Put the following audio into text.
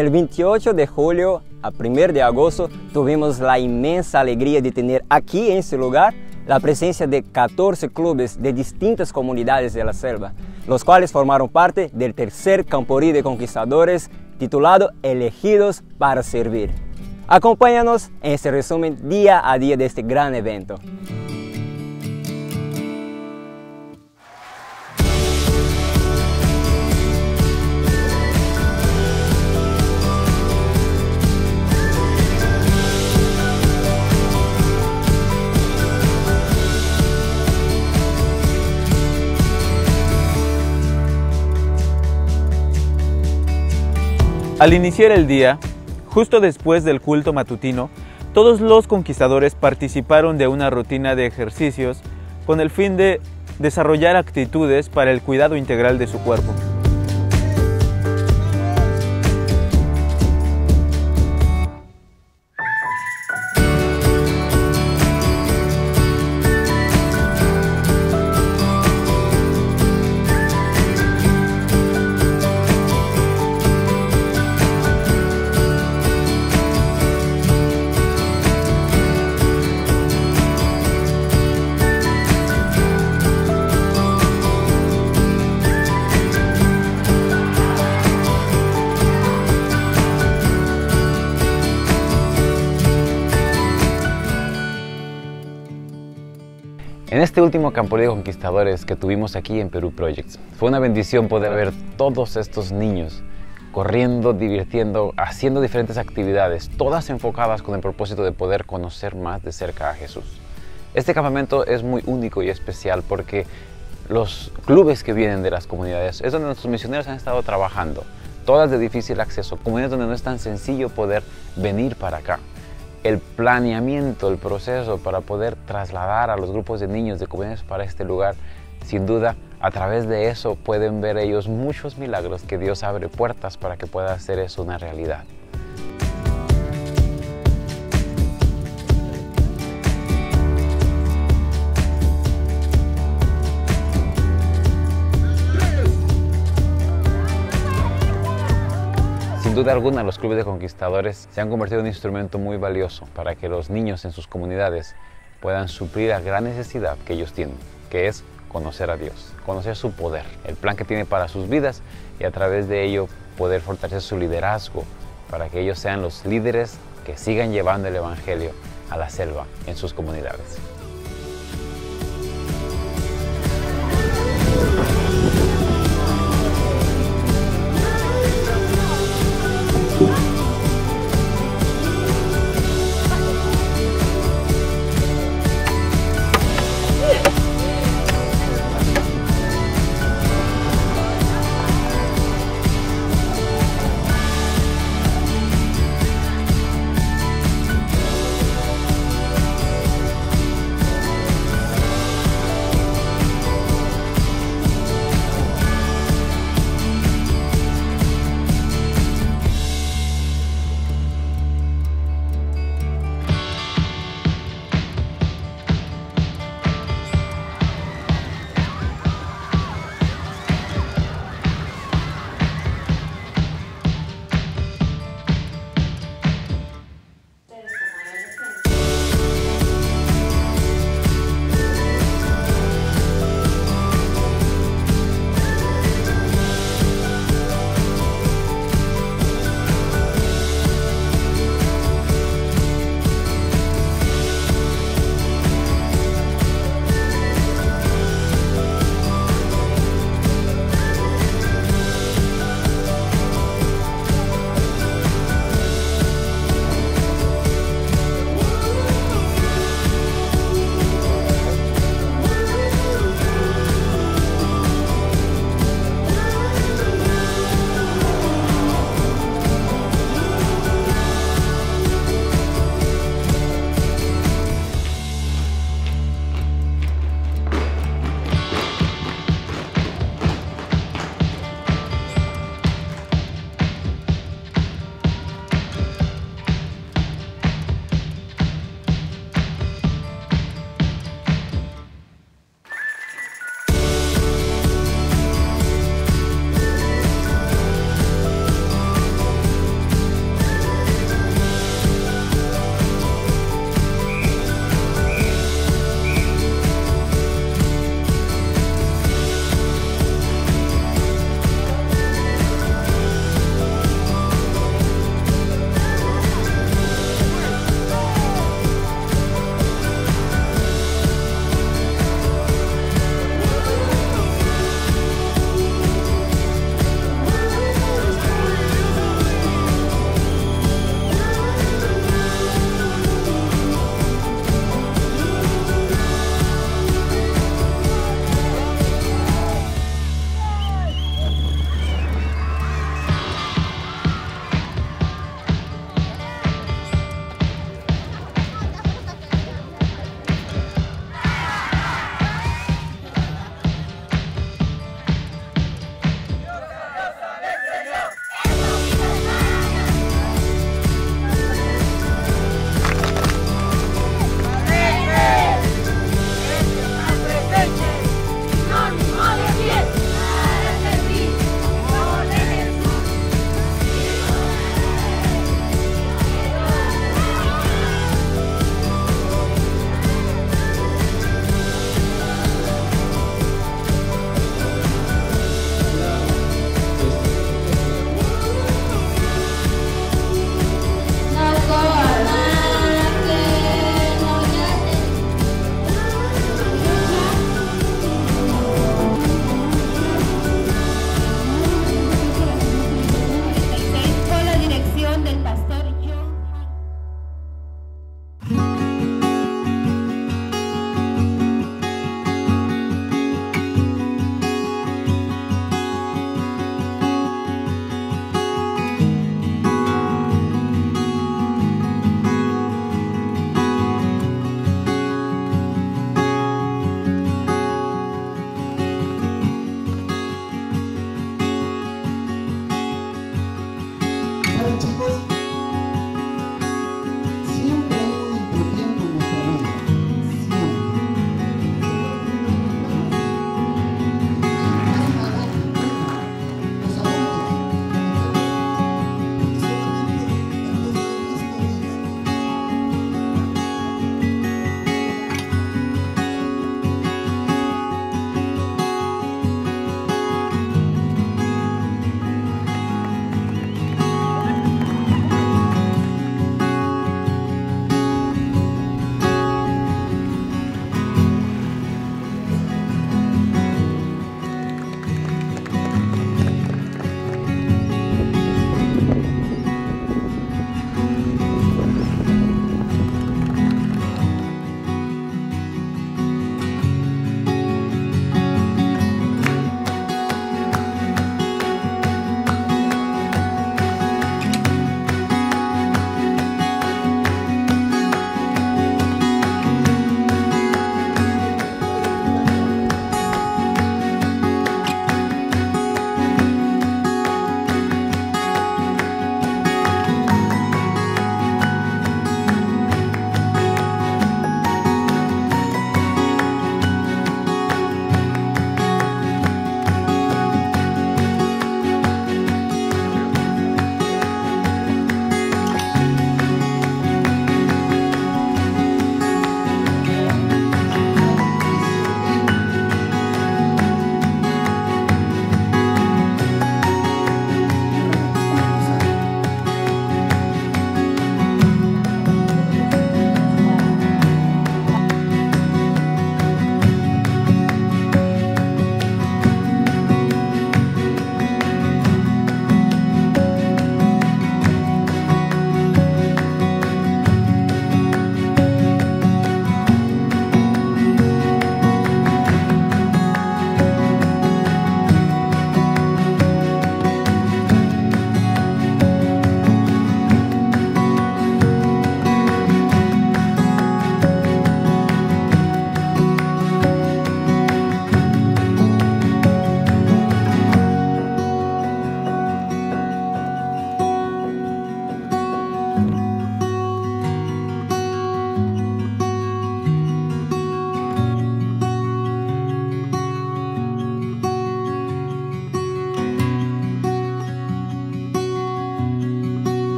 Del 28 de julio a 1 de agosto tuvimos la inmensa alegría de tener aquí en este lugar la presencia de 14 clubes de distintas comunidades de la selva, los cuales formaron parte del tercer Camporí de Conquistadores titulado Elegidos para Servir. Acompáñanos en este resumen día a día de este gran evento. Al iniciar el día, justo después del culto matutino, todos los conquistadores participaron de una rutina de ejercicios con el fin de desarrollar actitudes para el cuidado integral de su cuerpo. En este último Camporí de Conquistadores que tuvimos aquí en Perú Projects, fue una bendición poder ver todos estos niños corriendo, divirtiendo, haciendo diferentes actividades, todas enfocadas con el propósito de poder conocer más de cerca a Jesús. Este campamento es muy único y especial porque los clubes que vienen de las comunidades es donde nuestros misioneros han estado trabajando, todas de difícil acceso, comunidades donde no es tan sencillo poder venir para acá. El planeamiento, el proceso para poder trasladar a los grupos de niños de comunidades para este lugar, sin duda, a través de eso pueden ver ellos muchos milagros que Dios abre puertas para que pueda hacer eso una realidad. Sin duda alguna, los clubes de conquistadores se han convertido en un instrumento muy valioso para que los niños en sus comunidades puedan suplir la gran necesidad que ellos tienen, que es conocer a Dios, conocer su poder, el plan que tiene para sus vidas y a través de ello poder fortalecer su liderazgo para que ellos sean los líderes que sigan llevando el Evangelio a la selva en sus comunidades.